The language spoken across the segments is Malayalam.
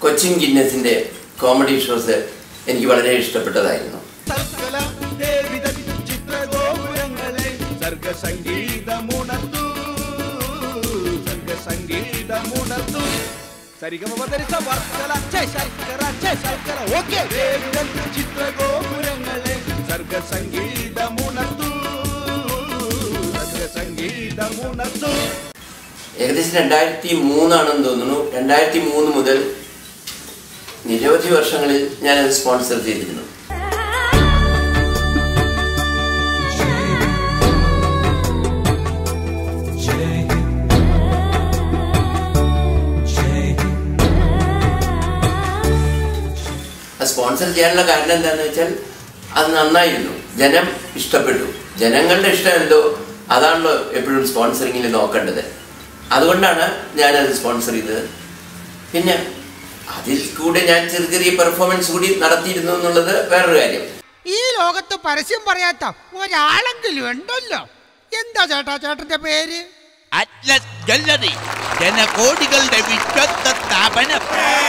കൊച്ചിൻ ഗിന്നസിൻ്റെ കോമഡി ഷോസ് എനിക്ക് വളരെ ഇഷ്ടപ്പെട്ടതായിരുന്നു. ഏകദേശം 2003 തോന്നുന്നു. 2003 മുതൽ നിരവധി വർഷങ്ങളിൽ ഞാനത് സ്പോൺസർ ചെയ്തിരുന്നു. സ്പോൺസർ ചെയ്യാനുള്ള കാരണം എന്താണെന്ന് വെച്ചാൽ അത് നന്നായിരുന്നു, ജനം ഇഷ്ടപ്പെട്ടു. ജനങ്ങളുടെ ഇഷ്ടം എന്തോ അതാണല്ലോ എപ്പോഴും സ്പോൺസറിങ്ങിൽ നോക്കേണ്ടത്. അതുകൊണ്ടാണ് ഞാനത് സ്പോൺസർ ചെയ്തത്. പിന്നെ അതിൽ കൂടെ ഞാൻ ചെറിയ ചെറിയ പെർഫോമൻസ് കൂടി നടത്തിയിരുന്നു എന്നുള്ളത് വേറൊരു കാര്യം. ഈ ലോകത്ത് പരസ്യം പറയാത്ത ഒരാളെങ്കിലും ഉണ്ടല്ലോ. എന്താ ചേട്ടന്റെ പേര്? അറ്റ്ലസ് ജ്വല്ലറി, ജനകോടികളുടെ വിശ്വസ്ത സ്ഥാപനം.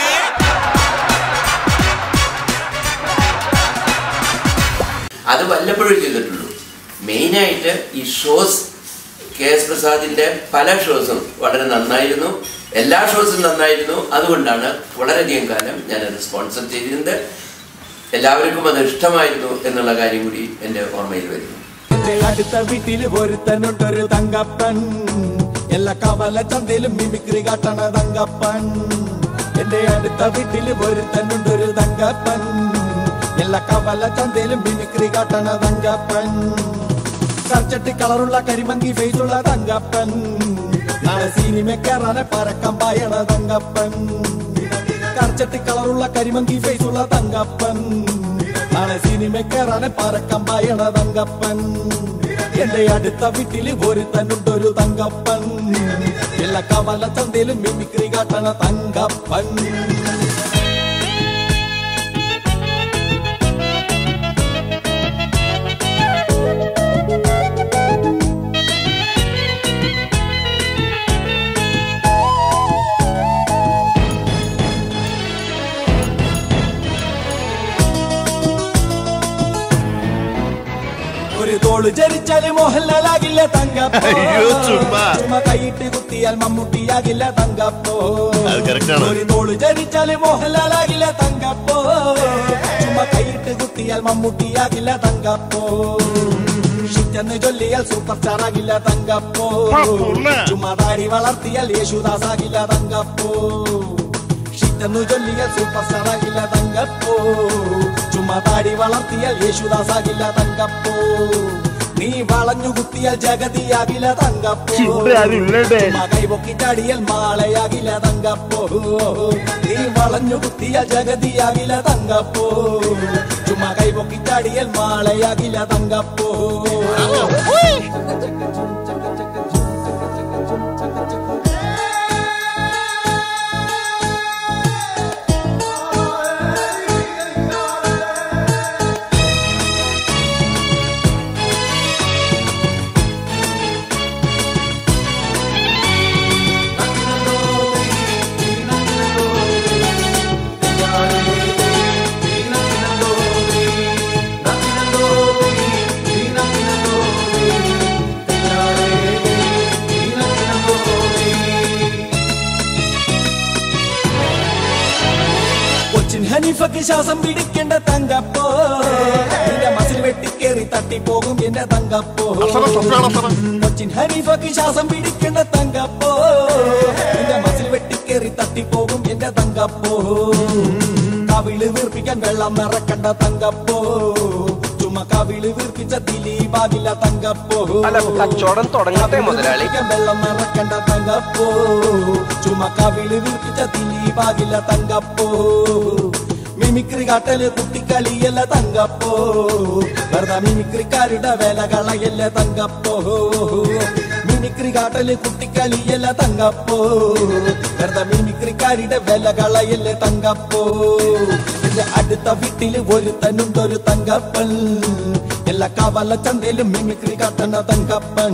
അത് വല്ലപ്പോഴും ചെയ്തിട്ടുള്ളൂ. മെയിനായിട്ട് ഈ ഷോസ്, KS പ്രസാദിൻ്റെ പല ഷോസും വളരെ നന്നായിരുന്നു. എല്ലാ ഷോസും നന്നായിരുന്നു. അതുകൊണ്ടാണ് വളരെയധികം കാലം ഞാനത് സ്പോൺസർ ചെയ്തിരുന്നത്. എല്ലാവർക്കും അത് ഇഷ്ടമായിരുന്നു എന്നുള്ള കാര്യം കൂടി എൻ്റെ ഓർമ്മയിൽ വരുന്നു. അടുത്ത വീട്ടിൽ ഒരുത്തനുണ്ടൊരു തങ്കപ്പൻ, എല്ലാ കവല ചന്തയിലും മിമിക്രി കാട്ടണ തങ്കപ്പൻ. എന്റെ അടുത്ത വീട്ടിൽ ഒരുത്തനുണ്ടൊരു തങ്കപ്പൻ, എല്ലാ കവല ചന്തയിലും മിമിക്രി കാട്ടണ തങ്കപ്പൻ. കർച്ചട്ടി കളറുള്ള കരിമങ്കി ഫേസുള്ള തങ്കപ്പൻ, നാളെ സിനിമ കയറാനെ പരക്കം പായണ തങ്കപ്പൻ. കർച്ചട്ടി കളറുള്ള കരിമങ്കി ഫേസുള്ള തങ്കപ്പൻ, നാളെ സിനിമ കയറാനെ പരക്കം പായണ തങ്കപ്പൻ. എന്റെ അടുത്ത വീട്ടില് ഒരുത്തനുണ്ടൊരു തങ്കപ്പൻ, എല്ലാ കവല ചന്തയിലും മിമിക്രി കാട്ടണ തങ്കപ്പൻ. ഒരു തോള് ജനിച്ചാല് മോഹൻലാലാകില്ല തങ്കപ്പോ, ചുമ്മാ കൈയിട്ട് കുത്തിയാൽ മമ്മൂട്ടിയാകില്ല തങ്കപ്പോ. ഒരു തോള് ജനിച്ചാല് മോഹൻലാലാകില്ല തങ്കപ്പോ, ചുമ്മാ കൈയിട്ട് കുത്തിയാൽ മമ്മൂട്ടിയാകില്ല തങ്കപ്പോ. ഷിറ്റെന്ന് ചൊല്ലിയാൽ സൂപ്പർ സ്റ്റാർ ആകില്ല തങ്കപ്പോ, ചുമ്മാ താടി വളർത്തിയാൽ യേശുദാസാകില്ല തങ്കപ്പോ. ഷിറ്റെന്ന് ചൊല്ലിയാൽ സൂപ്പർ സ്റ്റാർ ആകില്ല തങ്കപ്പോ, ചുമ്മാ താടി വളർത്തിയാൽ യേശുദാസാകില്ല തങ്കപ്പോ. നീ വളഞ്ഞു കുത്തിയാൽ ജഗതിയാകില്ല തങ്കപ്പോ, കൈപൊക്കി ചാടിയാൽ മാളയാകില്ല തങ്കപ്പോ. നീ വളഞ്ഞു കുത്തിയാൽ ജഗതിയാകില്ല തങ്കപ്പോ, ചുമ്മാ കൈപൊക്കി ചാടിയാൽ മാളയാകില്ല തങ്കപ്പോ. ഹനീഫക്ക് ശ്വാസം പിടിക്കേണ്ട തങ്കപ്പോ, നിന്റെ മസിൽ വെട്ടിക്കേറി തട്ടിപ്പോകും എന്റെ തങ്കപ്പോ. കൊച്ചിൻ ഹനീഫക്ക് ശ്വാസം പിടിക്കേണ്ട തങ്കപ്പോ, നിന്റെ മസിൽ വെട്ടിക്കേറി തട്ടിപ്പോകും എന്റെ തങ്കപ്പോ. കവിള് വീർപ്പിക്കാൻ വെള്ളം നിറക്കണ്ട തങ്കപ്പോ, ചുമ കവിള് വീർപ്പിച്ച ദിലീപാകില്ല തങ്കപ്പോ. കച്ചവടം തുടങ്ങാതെ മുതലാളി. വെള്ളം നിറക്കണ്ട തങ്കപ്പോ, ചുമ കവിള് വീർപ്പിച്ച ദിലീപാകില്ല തങ്കപ്പോ. മിമിക്രി കാട്ടല് കുട്ടിക്കളിയല്ല തങ്കപ്പോ, വെറുതെ മിമിക്രിക്കാരുടെ വേല കളയല്ല തങ്കപ്പോ. മിമിക്രി കാട്ടല് കുട്ടിക്കളിയല്ല തങ്കപ്പോ, വെറുതെ മിമിക്രിക്കാരുടെ വേല കളയല്ല തങ്കപ്പോ. എന്റെ അടുത്ത വീട്ടില് ഒരുത്തനുണ്ടൊരു തങ്കപ്പൻ, എല്ലാ കവല ചന്തയിലും മിമിക്രി കാട്ടണ തങ്കപ്പൻ.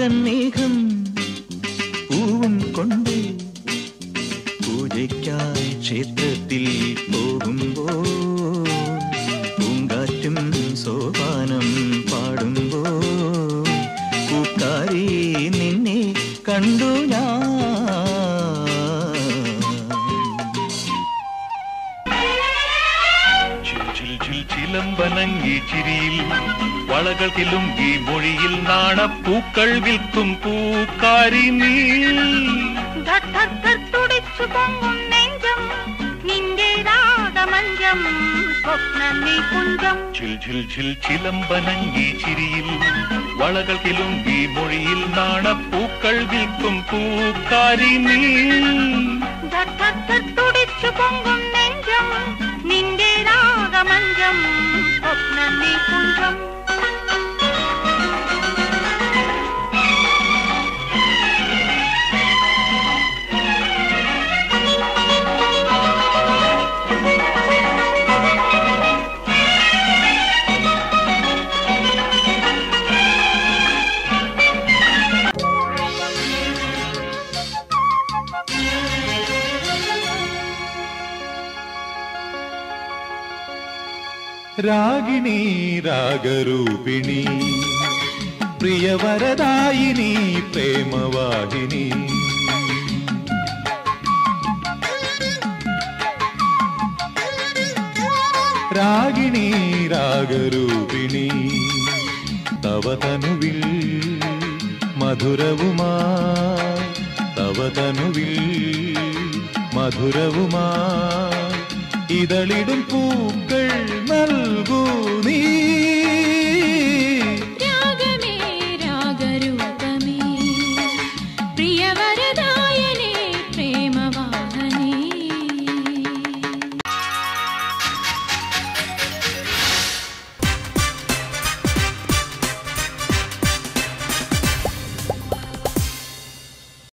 മാരന്മേഘം പൂവും കൊണ്ട് പൂജയ്ക്കായി ക്ഷേത്രത്തിൽ പോകുമ്പോൾ പൂങ്കാറ്റും സോപാനം പാടുമ്പോൾ പൂക്കാരി നിന്നെ കണ്ടു ഞാൻ. ചിലമ്പനങ്ങി ചിരിയിൽ വളകൾ കിലുങ്കി മൊഴിയിൽ നാണപ്പൂക്കൾ വിൽക്കും പൂക്കാരി നീ. തുടിച്ചു പൊങ്ങും നെഞ്ചം നിന്റെ രാഗമഞ്ചം സ്വപ്നമേ കുഞ്ചം. ചിലമ്പനങ്ങി ചിരിയിൽ വളകൾ കിലുങ്കി മൊഴിയിൽ നാണപ്പൂക്കൾ വിൽക്കും പൂക്കാരി നീ. തുടിച്ചു പൊങ്ങും നെഞ്ചം നിന്റെ രാഗമഞ്ചം സ്വപ്നമേ കുഞ്ചം. രാഗിണി രാഗരൂപിണി പ്രിയവരദായിനി പ്രേമവാഹിനി. രാഗിണി രാഗരൂപിണി തവ തനുവിൽ മധുരവുമായി തവ തനുവിൽ മധുരവുമായി ഇതളിടും പൂ